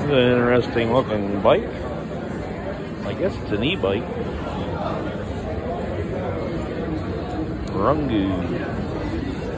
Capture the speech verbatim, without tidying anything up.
An interesting looking bike. I guess it's an e-bike. Rungu.